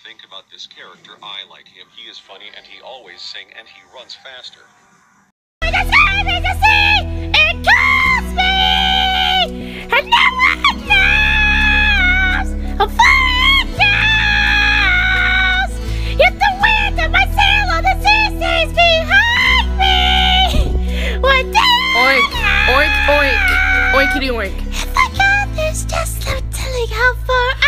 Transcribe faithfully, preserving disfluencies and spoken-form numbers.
think about this character, I like him. He is funny and he always sing and he runs faster. The same is the sea! It calls me! And no one knows how far it goes! Yet the wind of my sail on the sea stays behind me! One day Oink, oink, oink. Oinkity oink. if I got this, just no telling how far